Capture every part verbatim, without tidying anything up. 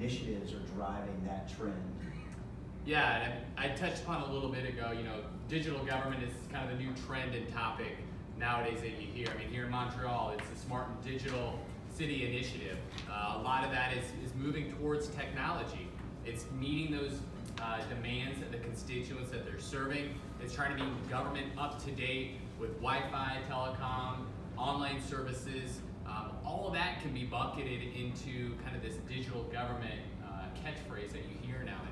initiatives are driving that trend? Yeah, and I touched upon a little bit ago, you know, digital government is kind of the new trend and topic nowadays that you hear. I mean, here in Montreal, it's the Smart and Digital City Initiative. Uh, a lot of that is, is moving towards technology. It's meeting those uh, demands of the constituents that they're serving. It's trying to be government up to date with Wi-Fi, telecom, online services. Um, all of that can be bucketed into kind of this digital government uh, catchphrase that you hear nowadays.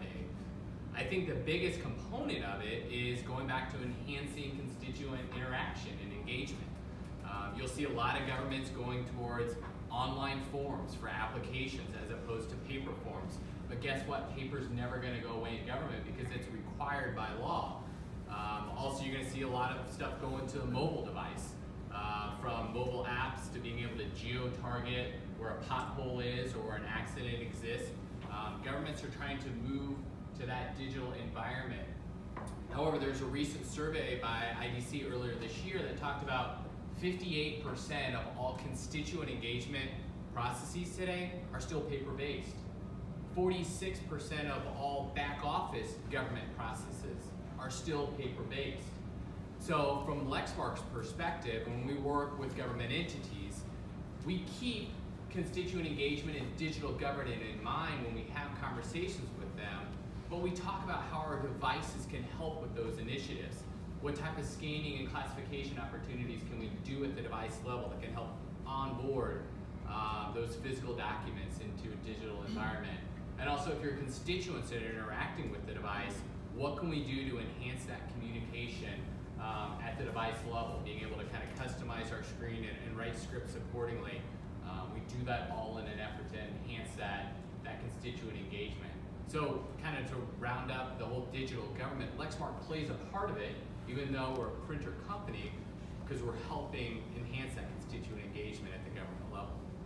I think the biggest component of it is going back to enhancing constituent interaction and engagement. Um, you'll see a lot of governments going towards online forms for applications as opposed to paper forms. But guess what? Paper's never going to go away in government because it's required by law. Um, also, you're going to see a lot of stuff going to a mobile device, uh, from mobile apps to being able to geo-target where a pothole is or where an accident exists. Um, governments are trying to move to that digital environment. However, there's a recent survey by I D C earlier this year that talked about fifty-eight percent of all constituent engagement processes today are still paper-based. forty-six percent of all back office government processes are still paper-based. So from Lexmark's perspective, when we work with government entities, we keep constituent engagement and digital governance in mind when we have conversations with them, but we talk about how our devices can help with those initiatives. What type of scanning and classification opportunities can we do at the device level that can help onboard uh, those physical documents into a digital environment? And also, if your constituents that are interacting with the device, what can we do to enhance that communication um, at the device level, being able to kind of customize our screen and, and write scripts accordingly. Um, we do that all in an effort to enhance that, that constituent engagement. So kind of to round up the whole digital government, Lexmark plays a part of it, even though we're a printer company, because we're helping enhance that constituent engagement at the government level.